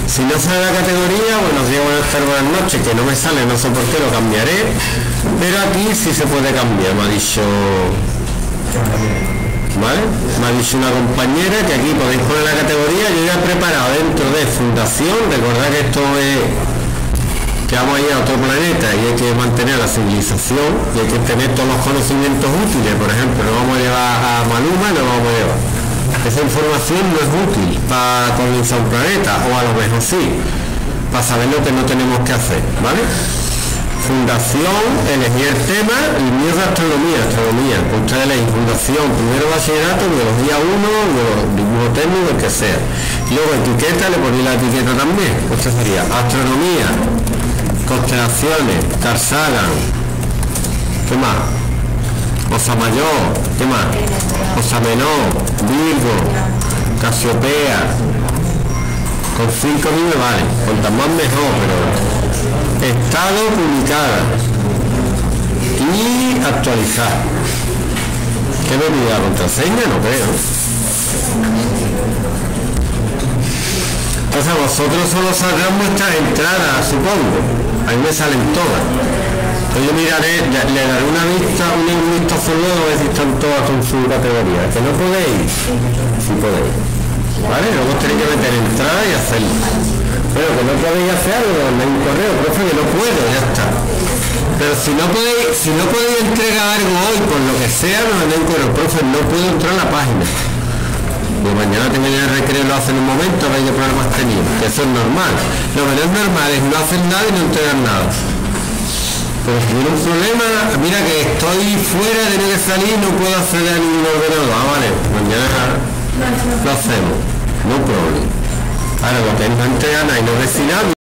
Si no sale la categoría, buenos días, buenas tardes, buenas noches, que no me sale, no sé por qué, lo cambiaré, pero aquí sí se puede cambiar, me ha dicho, ¿vale? Me ha dicho una compañera que aquí podéis poner la categoría. Yo ya he preparado dentro de fundación, recordad que esto es, que vamos a ir a otro planeta y hay que mantener la civilización y hay que tener todos los conocimientos útiles. Por ejemplo, no vamos a llevar a Maluma, no vamos a llevar. Esa información no es útil para colonizar un planeta, o a lo mejor sí, para saber lo que no tenemos que hacer, ¿vale? Fundación, elegí el tema, el mío es astronomía, ustedes leen fundación, primero bachillerato, biología 1, dibujo técnico, el que sea. Y luego etiqueta, le ponéis la etiqueta también, esto sería astronomía, constelaciones, Carl Sagan, ¿qué más? Osa Mayor, ¿qué más? Osa Menor, Virgo, Casiopea. Con 5 me vale, cuantas más mejor, pero estado publicada y actualizar. ¿Qué me olvidaba? ¿Contraseña? No creo. Entonces a vosotros solo saldrán vuestras entradas, supongo. A mí me salen todas. Yo miraré, le daré un vistazo luego a ver si están todas con su categoría. ¿Que no podéis? Sí podéis, ¿vale? Luego tenéis que meter entrada y hacerlo. Pero que no podéis hacerlo, mandéis un correo, profe, que no puedo, ya está. Pero si no podéis entregar algo hoy, por lo que sea, me mandéis un correo, profe, no puedo entrar a la página. Y mañana tengo el recreo, lo hacen en un momento, a ver qué problemas tenéis, que eso es normal. Lo que no es normal es no hacer nada y no entregar nada. Pero si tiene un problema, mira que estoy fuera, tengo que salir, no puedo acceder a ningún ordenador. Vale, mañana lo hacemos, no problema. Ahora, lo que no entregan y no decir nada.